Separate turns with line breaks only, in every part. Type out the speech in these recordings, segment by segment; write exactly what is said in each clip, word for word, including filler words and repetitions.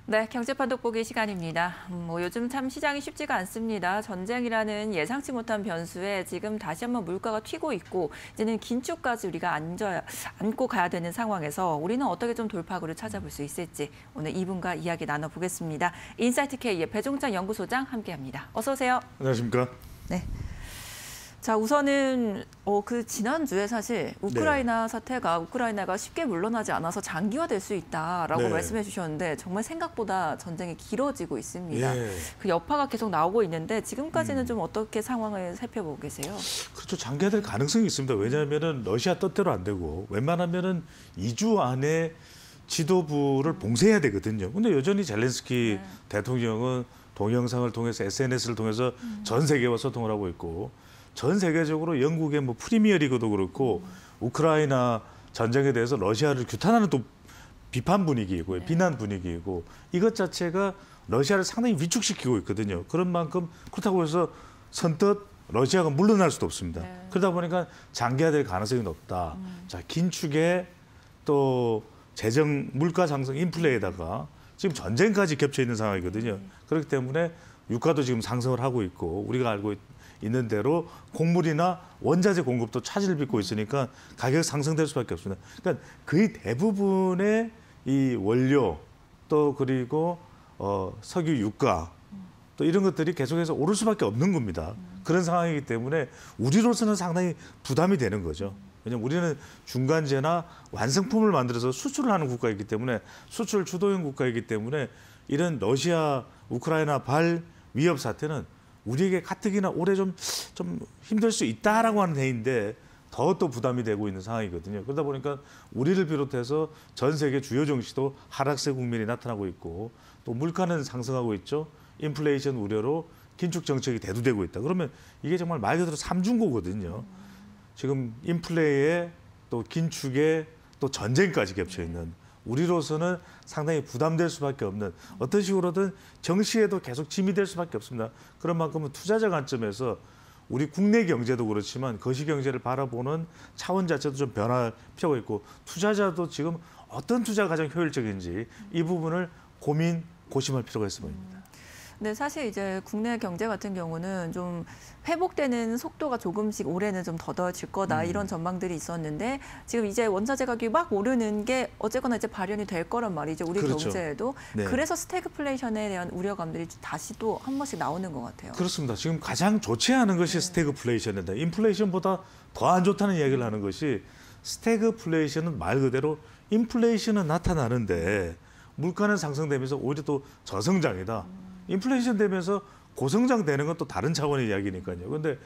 네, 경제판 돋보기 시간입니다. 음, 뭐 요즘 참 시장이 쉽지가 않습니다. 전쟁이라는 예상치 못한 변수에 지금 다시 한번 물가가 튀고 있고 이제는 긴축까지 우리가 앉아, 안고 가야 되는 상황에서 우리는 어떻게 좀 돌파구를 찾아볼 수 있을지 오늘 이분과 이야기 나눠보겠습니다. 인사이트K의 배종찬 연구소장 함께합니다. 어서 오세요.
안녕하십니까?
네. 자, 우선은 어, 그 지난주에 사실 우크라이나
네.
사태가 우크라이나가 쉽게 물러나지 않아서 장기화될 수 있다라고
네.
말씀해 주셨는데 정말 생각보다 전쟁이 길어지고 있습니다.
예.
그 여파가 계속 나오고 있는데 지금까지는
음.
좀 어떻게 상황을 살펴보고 계세요?
그렇죠. 장기화될 가능성이 있습니다. 왜냐하면은 러시아 뜻대로 안 되고 웬만하면은 이 주 안에 지도부를 봉쇄해야 되거든요. 근데 여전히 젤렌스키
네.
대통령은 동영상을 통해서 에스엔에스를 통해서
음.
전 세계와 소통을 하고 있고 전 세계적으로 영국의 뭐 프리미어리그도 그렇고
음.
우크라이나 전쟁에 대해서 러시아를 규탄하는 또 비판 분위기이고
네.
비난 분위기이고 이것 자체가 러시아를 상당히 위축시키고 있거든요. 그런 만큼 그렇다고 해서 선뜻 러시아가 물러날 수도 없습니다.
네.
그러다 보니까 장기화될 가능성이 높다.
음.
자, 긴축에 또 재정 물가 상승 인플레에다가 지금 전쟁까지 겹쳐 있는 상황이거든요.
네.
그렇기 때문에 유가도 지금 상승을 하고 있고 우리가 알고 있, 있는 대로 곡물이나 원자재 공급도 차질을 빚고 있으니까 가격 상승될 수밖에 없습니다. 그러니까 거의 대부분의 이 원료 또 그리고 어, 석유 유가 또 이런 것들이 계속해서 오를 수밖에 없는 겁니다. 그런 상황이기 때문에 우리로서는 상당히 부담이 되는 거죠. 왜냐하면 우리는 중간재나 완성품을 만들어서 수출을 하는 국가이기 때문에 수출 주도형 국가이기 때문에 이런 러시아, 우크라이나 발 위협 사태는 우리에게 가뜩이나 올해 좀, 좀 힘들 수 있다라고 하는 해인데 더 또 부담이 되고 있는 상황이거든요. 그러다 보니까 우리를 비롯해서 전 세계 주요 증시도 하락세 국면이 나타나고 있고 또 물가는 상승하고 있죠. 인플레이션 우려로 긴축 정책이 대두되고 있다. 그러면 이게 정말 말 그대로 삼중고거든요. 지금 인플레에 또 긴축에 또 전쟁까지 겹쳐 있는 우리로서는 상당히 부담될 수밖에 없는 어떤 식으로든 정시에도 계속 짐이 될 수밖에 없습니다. 그런 만큼은 투자자 관점에서 우리 국내 경제도 그렇지만 거시 경제를 바라보는 차원 자체도 좀 변할 필요가 있고 투자자도 지금 어떤 투자가 가장 효율적인지 이 부분을 고민, 고심할 필요가 있어 보입니다.
네, 사실 이제 국내 경제 같은 경우는 좀 회복되는 속도가 조금씩 올해는 좀 더뎌질 거다
음.
이런 전망들이 있었는데 지금 이제 원자재 가격이 막 오르는 게 어쨌거나 이제 발현이 될 거란 말이죠. 우리
그렇죠.
경제에도.
네.
그래서 스태그플레이션에 대한 우려감들이 다시 또 한 번씩 나오는 것 같아요.
그렇습니다. 지금 가장 좋지 않은 것이
네.
스태그플레이션인데 인플레이션보다 더 안 좋다는 이야기를 하는 것이 스태그플레이션은 말 그대로 인플레이션은 나타나는데 물가는 상승되면서 오히려 또 저성장이다. 인플레이션 되면서 고성장 되는 건 또 다른 차원의 이야기니까요. 그런데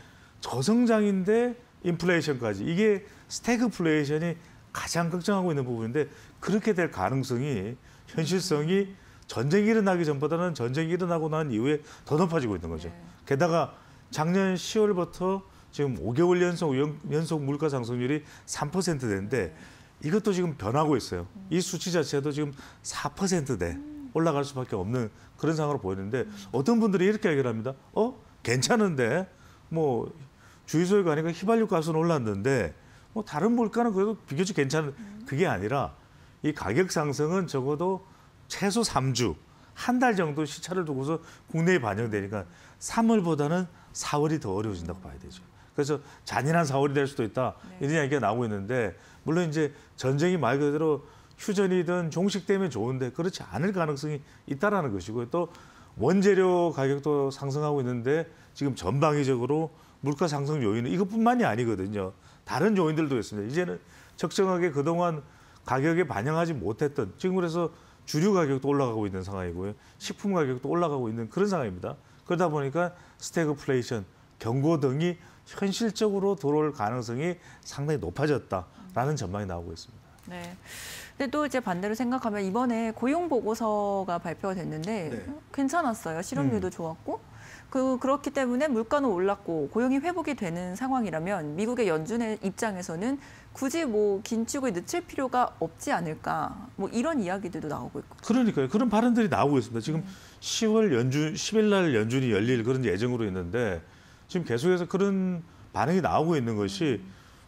저성장인데 인플레이션까지 이게 스태그플레이션이 가장 걱정하고 있는 부분인데 그렇게 될 가능성이 현실성이 전쟁이 일어나기 전보다는 전쟁이 일어나고 난 이후에 더 높아지고 있는 거죠.
네.
게다가 작년 시월부터 지금 오 개월 연속 연속 물가 상승률이 삼 퍼센트대인데 이것도 지금 변하고 있어요. 이 수치 자체도 지금 사 퍼센트대 올라갈 수밖에 없는 그런 상황으로 보이는데 어떤 분들이 이렇게 얘기를 합니다. 어? 괜찮은데 뭐 주유소에 가니까 휘발유 값은 올랐는데 뭐 다른 물가는 그래도 비교적 괜찮은 그게 아니라 이 가격 상승은 적어도 최소 삼 주, 한 달 정도 시차를 두고서 국내에 반영되니까 삼월보다는 사월이 더 어려워진다고 봐야 되죠. 그래서 잔인한 사월이 될 수도 있다.
네.
이런 이야기가 나오고 있는데 물론 이제 전쟁이 말 그대로 휴전이든 종식되면 좋은데 그렇지 않을 가능성이 있다라는 것이고요. 또 원재료 가격도 상승하고 있는데 지금 전방위적으로 물가 상승 요인은 이것뿐만이 아니거든요. 다른 요인들도 있습니다. 이제는 적정하게 그동안 가격에 반영하지 못했던 지금 그래서 주류 가격도 올라가고 있는 상황이고요. 식품 가격도 올라가고 있는 그런 상황입니다. 그러다 보니까 스태그플레이션, 경고등이 현실적으로 들어올 가능성이 상당히 높아졌다라는 전망이 나오고 있습니다.
네. 근데 또 이제 반대로 생각하면 이번에 고용 보고서가 발표가 됐는데
네.
괜찮았어요. 실업률도
음.
좋았고. 그 그렇기 때문에 물가는 올랐고 고용이 회복이 되는 상황이라면 미국의 연준의 입장에서는 굳이 뭐 긴축을 늦출 필요가 없지 않을까. 뭐 이런 이야기들도 나오고 있고.
그러니까요. 그런 발언들이 나오고 있습니다. 지금 음. 시월 연준 십일 날 연준이 열릴 그런 예정으로 있는데 지금 계속해서 그런 반응이 나오고 있는 것이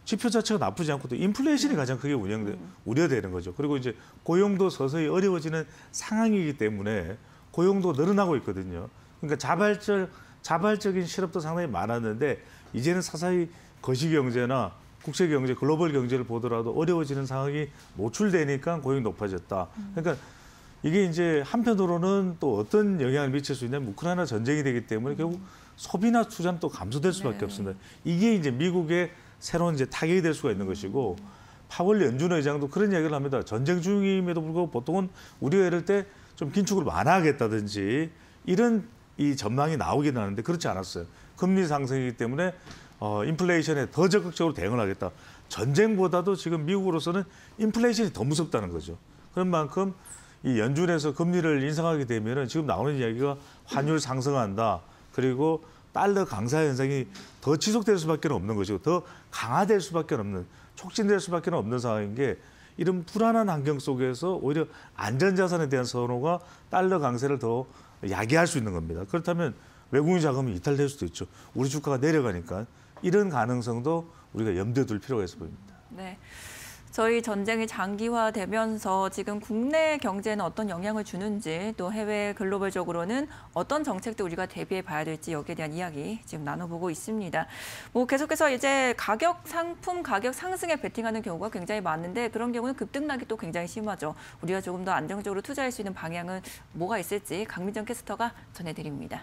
지표 자체가 나쁘지 않고 또 인플레이션이 가장 크게 운영 우려되는 거죠. 그리고 이제 고용도 서서히 어려워지는 상황이기 때문에 고용도 늘어나고 있거든요. 그러니까 자발적 자발적인 실업도 상당히 많았는데 이제는 서서히 거시 경제나 국제 경제, 글로벌 경제를 보더라도 어려워지는 상황이 노출되니까 고용이 높아졌다. 그러니까 이게 이제 한편으로는 또 어떤 영향을 미칠 수 있냐면 우크라이나 전쟁이 되기 때문에 결국 소비나 투자는 또 감소될 수밖에
네.
없습니다. 이게 이제 미국의 새로운 이제 타격이 될 수가 있는 것이고 파월 연준 의장도 그런 이야기를 합니다. 전쟁 중임에도 불구하고 보통은 우리가 이럴 때 좀 긴축을 완화하겠다든지 이런 이 전망이 나오긴 하는데 그렇지 않았어요. 금리 상승이기 때문에 어, 인플레이션에 더 적극적으로 대응을 하겠다. 전쟁보다도 지금 미국으로서는 인플레이션이 더 무섭다는 거죠. 그런 만큼 이 연준에서 금리를 인상하게 되면은 지금 나오는 이야기가 환율 상승한다. 그리고 달러 강세 현상이 더 지속될 수밖에 없는 것이고 더 강화될 수밖에 없는 촉진될 수밖에 없는 상황인 게 이런 불안한 환경 속에서 오히려 안전자산에 대한 선호가 달러 강세를 더 야기할 수 있는 겁니다. 그렇다면 외국인 자금이 이탈될 수도 있죠. 우리 주가가 내려가니까 이런 가능성도 우리가 염두에 둘 필요가 있어 보입니다.
네. 저희 전쟁이 장기화되면서 지금 국내 경제는 어떤 영향을 주는지 또 해외 글로벌적으로는 어떤 정책도 우리가 대비해 봐야 될지 여기에 대한 이야기 지금 나눠보고 있습니다. 뭐 계속해서 이제 가격 상품 가격 상승에 베팅하는 경우가 굉장히 많은데 그런 경우는 급등락이 또 굉장히 심하죠. 우리가 조금 더 안정적으로 투자할 수 있는 방향은 뭐가 있을지 강민정 캐스터가 전해드립니다.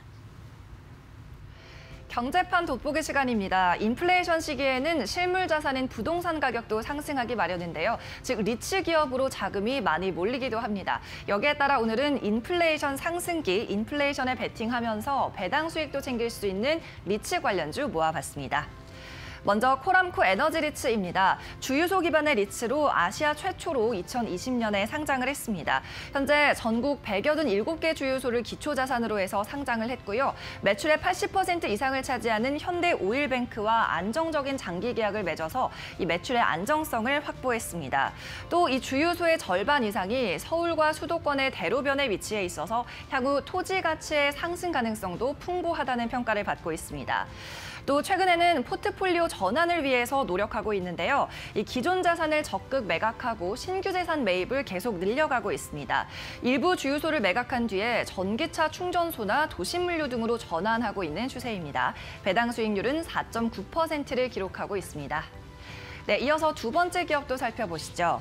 경제판 돋보기 시간입니다. 인플레이션 시기에는 실물 자산인 부동산 가격도 상승하기 마련인데요. 즉 리츠 기업으로 자금이 많이 몰리기도 합니다. 여기에 따라 오늘은 인플레이션 상승기, 인플레이션에 베팅하면서 배당 수익도 챙길 수 있는 리츠 관련주 모아봤습니다. 먼저 코람코 에너지 리츠입니다. 주유소 기반의 리츠로 아시아 최초로 이천이십 년에 상장을 했습니다. 현재 전국 백여든일곱 개 주유소를 기초자산으로 해서 상장을 했고요. 매출의 팔십 퍼센트 이상을 차지하는 현대오일뱅크와 안정적인 장기 계약을 맺어서 이 매출의 안정성을 확보했습니다. 또 이 주유소의 절반 이상이 서울과 수도권의 대로변에 위치해 있어서 향후 토지 가치의 상승 가능성도 풍부하다는 평가를 받고 있습니다. 또 최근에는 포트폴리오 전환을 위해서 노력하고 있는데요. 이 기존 자산을 적극 매각하고 신규 재산 매입을 계속 늘려가고 있습니다. 일부 주유소를 매각한 뒤에 전기차 충전소나 도심물류 등으로 전환하고 있는 추세입니다. 배당 수익률은 사 점 구 퍼센트를 기록하고 있습니다. 네, 이어서 두 번째 기업도 살펴보시죠.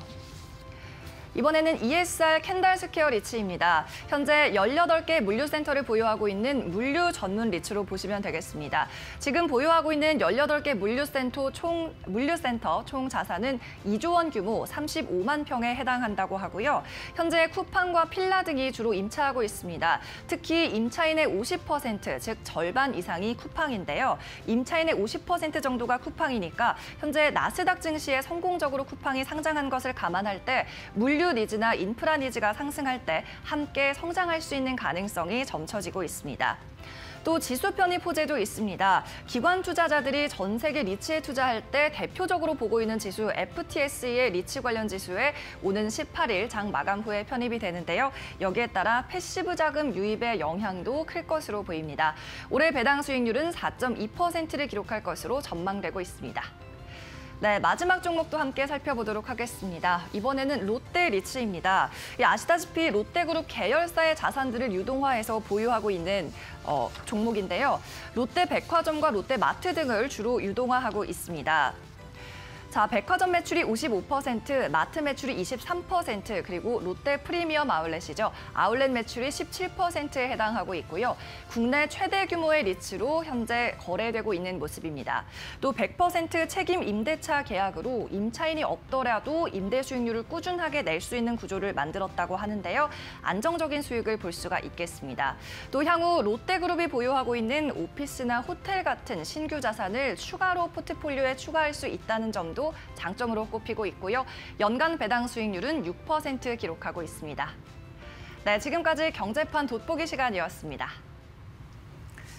이번에는 이에스알 캔달스퀘어 리츠입니다. 현재 열여덟 개 물류센터를 보유하고 있는 물류 전문 리츠로 보시면 되겠습니다. 지금 보유하고 있는 열여덟 개 물류센터 총, 물류센터 총 자산은 이조 원 규모 삼십오만 평에 해당한다고 하고요. 현재 쿠팡과 필라 등이 주로 임차하고 있습니다. 특히 임차인의 오십 퍼센트, 즉 절반 이상이 쿠팡인데요. 임차인의 오십 퍼센트 정도가 쿠팡이니까 현재 나스닥 증시에 성공적으로 쿠팡이 상장한 것을 감안할 때 물류 니즈나 인프라 니즈가 상승할 때 함께 성장할 수 있는 가능성이 점쳐지고 있습니다. 또 지수 편입 호재도 있습니다. 기관 투자자들이 전 세계 리츠에 투자할 때 대표적으로 보고 있는 지수 에프티에스이의 리츠 관련 지수에 오는 십팔 일 장 마감 후에 편입이 되는데요. 여기에 따라 패시브 자금 유입의 영향도 클 것으로 보입니다. 올해 배당 수익률은 사 점 이 퍼센트를 기록할 것으로 전망되고 있습니다. 네, 마지막 종목도 함께 살펴보도록 하겠습니다. 이번에는 롯데 리츠입니다. 아시다시피 롯데그룹 계열사의 자산들을 유동화해서 보유하고 있는 어, 종목인데요. 롯데백화점과 롯데마트 등을 주로 유동화하고 있습니다. 자, 백화점 매출이 오십오 퍼센트, 마트 매출이 이십삼 퍼센트, 그리고 롯데 프리미엄 아울렛이죠. 아울렛 매출이 십칠 퍼센트에 해당하고 있고요. 국내 최대 규모의 리츠로 현재 거래되고 있는 모습입니다. 또 백 퍼센트 책임 임대차 계약으로 임차인이 없더라도 임대 수익률을 꾸준하게 낼 수 있는 구조를 만들었다고 하는데요. 안정적인 수익을 볼 수가 있겠습니다. 또 향후 롯데그룹이 보유하고 있는 오피스나 호텔 같은 신규 자산을 추가로 포트폴리오에 추가할 수 있다는 점도 장점으로 꼽히고 있고요. 연간 배당 수익률은 육 퍼센트 기록하고 있습니다. 네, 지금까지 경제판 돋보기 시간이었습니다.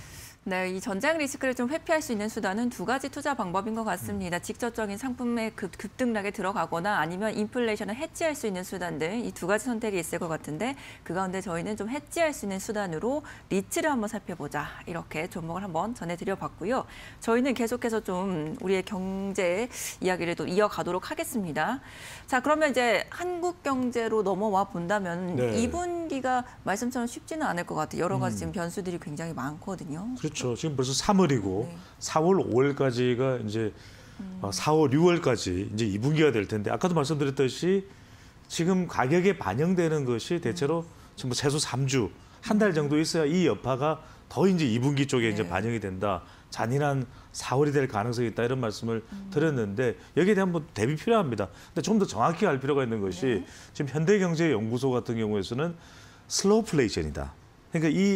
네, 이 전쟁 리스크를 좀 회피할 수 있는 수단은 두 가지 투자 방법인 것 같습니다. 직접적인 상품의 급, 급등락에 들어가거나 아니면 인플레이션을 해지할 수 있는 수단들, 이 두 가지 선택이 있을 것 같은데 그 가운데 저희는 좀 해지할 수 있는 수단으로 리츠를 한번 살펴보자, 이렇게 종목을 한번 전해드려봤고요. 저희는 계속해서 좀 우리의 경제 이야기를 또 이어가도록 하겠습니다. 자, 그러면 이제 한국 경제로 넘어와 본다면
네.
이 분기가 말씀처럼 쉽지는 않을 것 같아요. 여러 가지 지금 변수들이 굉장히 많거든요.
그렇죠. 지금 벌써 삼월이고
네.
사월, 오월까지가 이제
음.
사월, 유월까지 이제 이 분기가 될 텐데 아까도 말씀드렸듯이 지금 가격에 반영되는 것이 대체로 지금 뭐 최소 삼 주, 한 달 정도 있어야 이 여파가 더 이제 이 분기 쪽에
네.
이제 반영이 된다. 잔인한 사월이 될 가능성이 있다 이런 말씀을
음.
드렸는데 여기에 대한 뭐 대비 필요합니다. 근데 좀 더 정확히 알 필요가 있는 것이
네.
지금 현대경제연구소 같은 경우에서는 슬로우플레이션이다. 그러니까 이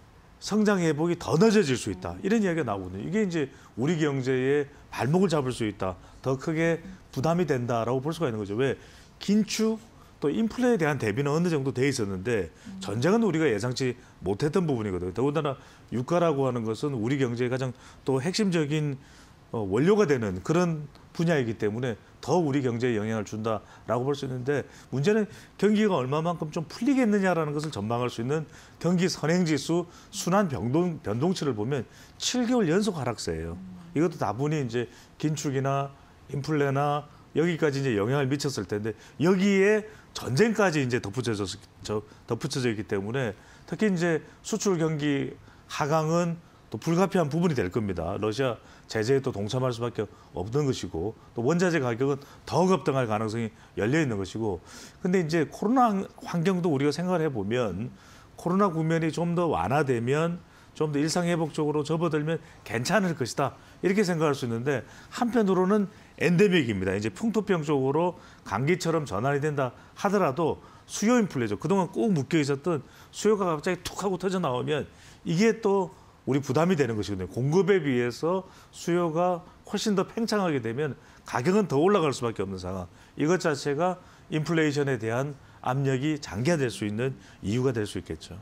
성장 회복이 더 늦어질 수 있다. 이런 이야기가 나오거든요. 이게 이제 우리 경제의 발목을 잡을 수 있다. 더 크게 부담이 된다라고 볼 수가 있는 거죠. 왜? 긴축 또 인플레에 대한 대비는 어느 정도 돼 있었는데 전쟁은 우리가 예상치 못했던 부분이거든요. 더군다나 유가라고 하는 것은 우리 경제의 가장 또 핵심적인 원료가 되는 그런 분야이기 때문에 더 우리 경제에 영향을 준다라고 볼 수 있는데 문제는 경기가 얼마만큼 좀 풀리겠느냐라는 것을 전망할 수 있는 경기 선행지수 순환 변동, 변동치를 보면 칠 개월 연속 하락세예요. 이것도 다분히 이제 긴축이나 인플레나 여기까지 이제 영향을 미쳤을 텐데 여기에 전쟁까지 이제 덧붙여져 덧붙여져 있기 때문에 특히 이제 수출 경기 하강은 또 불가피한 부분이 될 겁니다. 러시아 제재에 또 동참할 수밖에 없는 것이고 또 원자재 가격은 더 급등할 가능성이 열려 있는 것이고 근데 이제 코로나 환경도 우리가 생각을 해보면 코로나 국면이 좀 더 완화되면 좀 더 일상 회복적으로 접어들면 괜찮을 것이다 이렇게 생각할 수 있는데 한편으로는 엔데믹입니다. 이제 풍토병 쪽으로 감기처럼 전환이 된다 하더라도 수요 인플레죠. 그동안 꼭 묶여 있었던 수요가 갑자기 툭 하고 터져 나오면 이게 또 우리 부담이 되는 것이거든요. 공급에 비해서 수요가 훨씬 더 팽창하게 되면 가격은 더 올라갈 수밖에 없는 상황. 이것 자체가 인플레이션에 대한 압력이 장기화될 수 있는 이유가 될 수 있겠죠.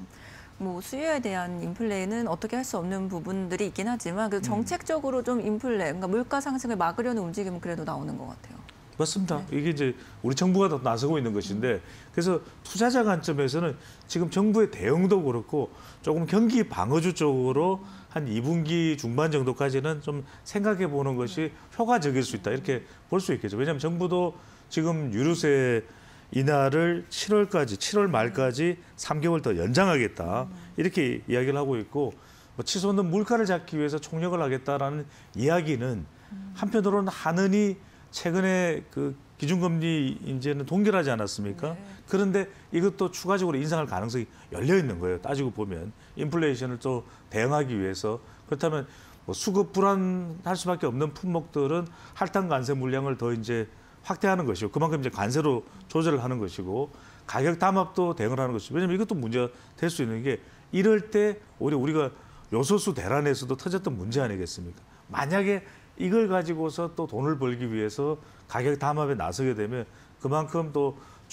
뭐 수요에 대한 인플레는 어떻게 할 수 없는 부분들이 있긴 하지만 그 정책적으로 좀 인플레, 그러니까 물가 상승을 막으려는 움직임은 그래도 나오는 것 같아요.
맞습니다. 이게 이제 우리 정부가 더 나서고 있는 것인데 그래서 투자자 관점에서는 지금 정부의 대응도 그렇고 조금 경기 방어주 쪽으로 한 이 분기 중반 정도까지는 좀 생각해 보는 것이 효과적일 수 있다 이렇게 볼 수 있겠죠. 왜냐하면 정부도 지금 유류세 인하를 칠월까지, 칠월 말까지 삼 개월 더 연장하겠다 이렇게 이야기를 하고 있고 뭐 치솟는 물가를 잡기 위해서 총력을 하겠다라는 이야기는 한편으로는 하느니 최근에 그 기준금리 이제는 동결하지 않았습니까?
네.
그런데 이것도 추가적으로 인상할 가능성이 열려 있는 거예요. 따지고 보면 인플레이션을 또 대응하기 위해서 그렇다면 뭐 수급 불안할 수밖에 없는 품목들은 할당 관세 물량을 더 이제 확대하는 것이고 그만큼 이제 관세로 조절을 하는 것이고 가격 담합도 대응을 하는 것이고 왜냐하면 이것도 문제가 될 수 있는 게 이럴 때 오히려 우리가 요소수 대란에서도 터졌던 문제 아니겠습니까? 만약에 이걸 가지고서 또 돈을 벌기 위해서 가격 담합에 나서게 되면 그만큼 또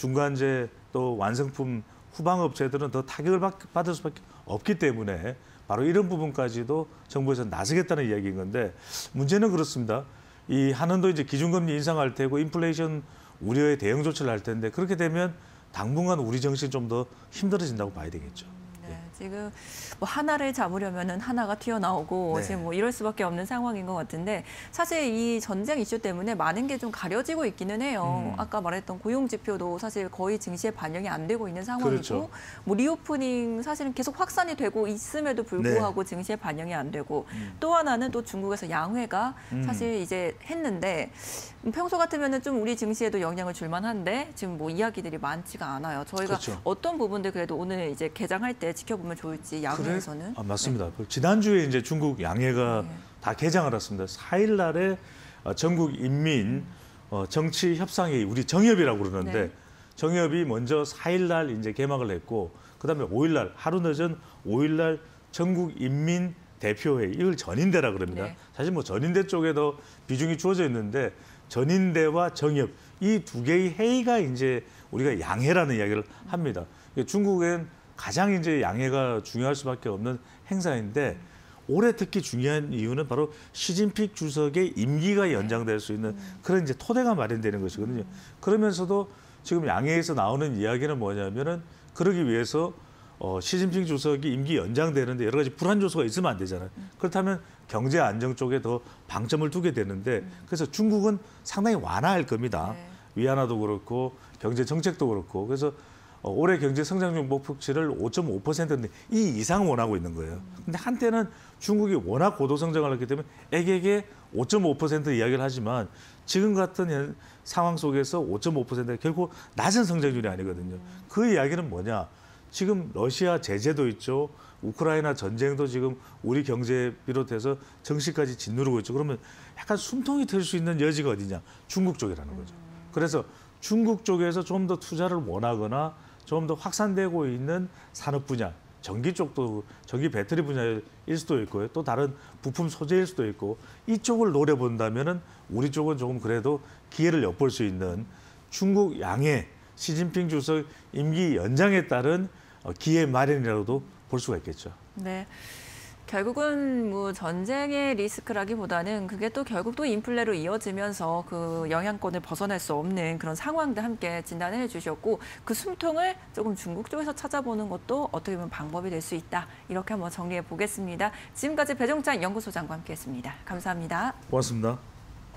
중간재 또 완성품 후방업체들은 더 타격을 받을 수밖에 없기 때문에 바로 이런 부분까지도 정부에서 나서겠다는 이야기인 건데 문제는 그렇습니다. 이 한원도 이제 기준금리 인상할 테고 인플레이션 우려에 대응 조치를 할 텐데 그렇게 되면 당분간 우리 정신 좀 더 힘들어진다고 봐야 되겠죠.
네, 지금 뭐 하나를 잡으려면은 하나가 튀어나오고
네.
지금 뭐 이럴 수밖에 없는 상황인 것 같은데 사실 이 전쟁 이슈 때문에 많은 게 좀 가려지고 있기는 해요.
음.
아까 말했던 고용 지표도 사실 거의 증시에 반영이 안 되고 있는 상황이고
그렇죠.
뭐 리오프닝 사실은 계속 확산이 되고 있음에도 불구하고
네.
증시에 반영이 안 되고
음.
또 하나는 또 중국에서 양회가
음.
사실 이제 했는데 평소 같으면은 좀 우리 증시에도 영향을 줄 만한데 지금 뭐 이야기들이 많지가 않아요. 저희가
그렇죠.
어떤 부분들 그래도 오늘 이제 개장할 때 지켜보면 좋을지 양회에서는.
아, 맞습니다. 지난주에 이제 중국 양회가
네.
다 개장을 했습니다. 사 일 날에 전국 인민 어, 정치 협상회의 우리 정협이라고 그러는데
네.
정협이 먼저 사 일 날 이제 개막을 했고 그다음에 오 일 날 하루 늦은 오 일 날 전국 인민 대표회의 이걸 전인대라 그럽니다.
네.
사실 뭐 전인대 쪽에 더 비중이 주어져 있는데 전인대와 정협 이 두 개의 회의가 이제 우리가 양회라는 이야기를 합니다. 중국엔 가장 이제 양회가 중요할 수밖에 없는 행사인데 올해 특히 중요한 이유는 바로 시진핑 주석의 임기가 연장될 수 있는 그런 이제 토대가 마련되는 것이거든요. 그러면서도 지금 양회에서 나오는 이야기는 뭐냐면은 그러기 위해서 어, 시진핑 주석이 임기 연장되는데 여러 가지 불안 요소가 있으면 안 되잖아요. 그렇다면 경제 안정 쪽에 더 방점을 두게 되는데 그래서 중국은 상당히 완화할 겁니다.
네.
위안화도 그렇고 경제 정책도 그렇고 그래서 어, 올해 경제 성장률 목표치를 오 점 오 퍼센트인데 이 이상 원하고 있는 거예요. 근데 한때는 중국이 워낙 고도 성장을 했기 때문에 애게게 오 점 오 퍼센트 이야기를 하지만 지금 같은 현, 상황 속에서 오 점 오 퍼센트가 결코 낮은 성장률이 아니거든요. 그 이야기는 뭐냐? 지금 러시아 제재도 있죠. 우크라이나 전쟁도 지금 우리 경제에 비롯해서 정시까지 짓누르고 있죠. 그러면 약간 숨통이 트일 수 있는 여지가 어디냐? 중국 쪽이라는 거죠. 그래서 중국 쪽에서 좀 더 투자를 원하거나 좀 더 확산되고 있는 산업 분야, 전기 쪽도 전기 배터리 분야일 수도 있고요. 또 다른 부품 소재일 수도 있고 이쪽을 노려본다면은 우리 쪽은 조금 그래도 기회를 엿볼 수 있는 중국 양의 시진핑 주석 임기 연장에 따른 기회 마련이라고도 볼 수가 있겠죠.
네. 결국은 뭐 전쟁의 리스크라기보다는 그게 또 결국 또 인플레로 이어지면서 그 영향권을 벗어날 수 없는 그런 상황도 함께 진단을 해주셨고 그 숨통을 조금 중국 쪽에서 찾아보는 것도 어떻게 보면 방법이 될 수 있다. 이렇게 한번 정리해 보겠습니다. 지금까지 배종찬 연구소장과 함께했습니다. 감사합니다.
고맙습니다.